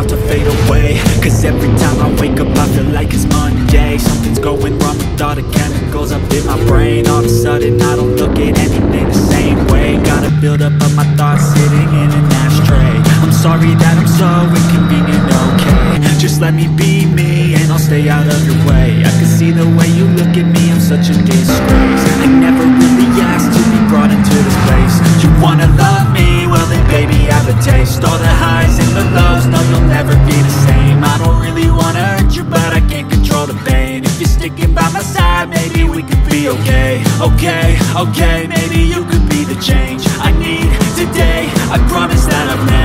about to fade away. Cause every time I wake up I feel like it's Monday. Something's going wrong with all the chemicals up in my brain. All of a sudden I don't look at anything the same way. Gotta build up of my thoughts sitting in an ashtray. I'm sorry that I'm so inconvenient, okay? Just let me be me and I'll stay out of your way. I can see the way you look at me, I'm such a disgrace. I never really asked to be brought into this place. You wanna love me? Well then baby have a taste. All the highs and the lows, no you'll never be the same. I don't really wanna hurt you but I can't control the pain. If you're sticking by my side, maybe we could be okay. Okay, maybe you could be the change I need today. I promise that I've never